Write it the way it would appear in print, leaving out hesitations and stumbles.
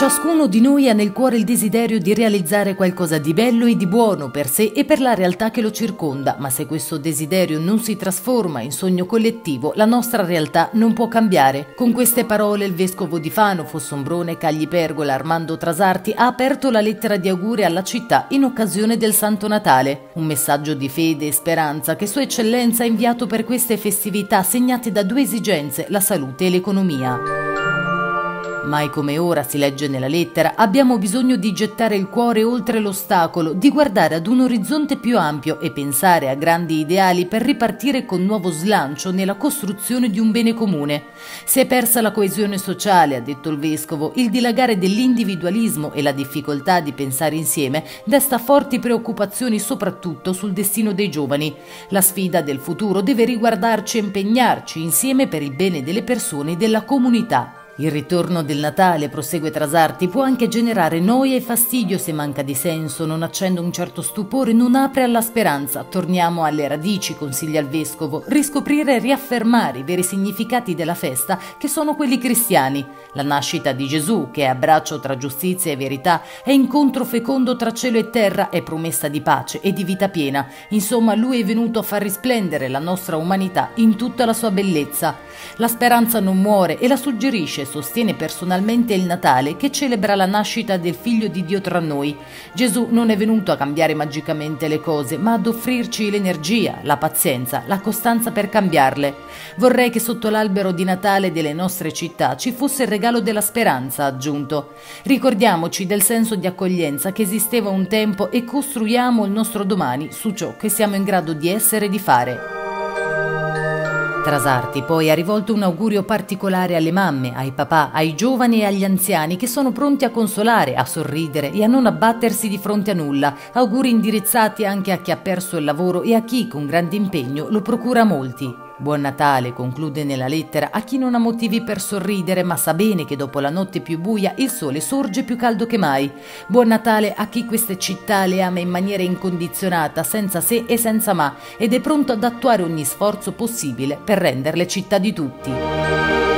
Ciascuno di noi ha nel cuore il desiderio di realizzare qualcosa di bello e di buono per sé e per la realtà che lo circonda, ma se questo desiderio non si trasforma in sogno collettivo, la nostra realtà non può cambiare. Con queste parole il vescovo di Fano, Fossombrone, Cagli Pergola, Armando Trasarti ha aperto la lettera di auguri alla città in occasione del Santo Natale. Un messaggio di fede e speranza che Sua Eccellenza ha inviato per queste festività segnate da due esigenze, la salute e l'economia. Mai come ora, si legge nella lettera, abbiamo bisogno di gettare il cuore oltre l'ostacolo, di guardare ad un orizzonte più ampio e pensare a grandi ideali per ripartire con nuovo slancio nella costruzione di un bene comune. Si è persa la coesione sociale, ha detto il vescovo, il dilagare dell'individualismo e la difficoltà di pensare insieme desta forti preoccupazioni soprattutto sul destino dei giovani. La sfida del futuro deve riguardarci e impegnarci insieme per il bene delle persone e della comunità. Il ritorno del Natale, prosegue Trasarti, può anche generare noia e fastidio se manca di senso, non accende un certo stupore, non apre alla speranza. Torniamo alle radici, consiglia il vescovo, riscoprire e riaffermare i veri significati della festa, che sono quelli cristiani. La nascita di Gesù, che è abbraccio tra giustizia e verità, è incontro fecondo tra cielo e terra, è promessa di pace e di vita piena. Insomma, Lui è venuto a far risplendere la nostra umanità in tutta la sua bellezza. La speranza non muore e la suggerisce, sostiene personalmente il Natale, che celebra la nascita del Figlio di Dio tra noi. Gesù non è venuto a cambiare magicamente le cose, ma ad offrirci l'energia, la pazienza, la costanza per cambiarle. Vorrei che sotto l'albero di Natale delle nostre città ci fosse il regalo della speranza, ha aggiunto. Ricordiamoci del senso di accoglienza che esisteva un tempo e costruiamo il nostro domani su ciò che siamo in grado di essere e di fare. Trasarti poi ha rivolto un augurio particolare alle mamme, ai papà, ai giovani e agli anziani che sono pronti a consolare, a sorridere e a non abbattersi di fronte a nulla. Auguri indirizzati anche a chi ha perso il lavoro e a chi con grande impegno lo procura a molti. Buon Natale, conclude nella lettera, a chi non ha motivi per sorridere ma sa bene che dopo la notte più buia il sole sorge più caldo che mai. Buon Natale a chi queste città le ama in maniera incondizionata, senza se e senza ma, ed è pronto ad attuare ogni sforzo possibile per renderle città di tutti.